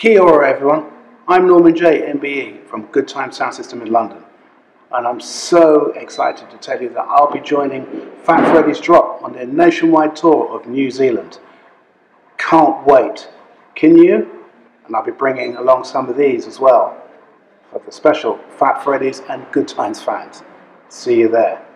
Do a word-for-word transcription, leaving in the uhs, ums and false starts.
Kia ora everyone, I'm Norman J, M B E from Good Time Sound System in London, and I'm so excited to tell you that I'll be joining Fat Freddy's Drop on their nationwide tour of New Zealand. Can't wait, can you? And I'll be bringing along some of these as well for the special Fat Freddy's and Good Times fans. See you there.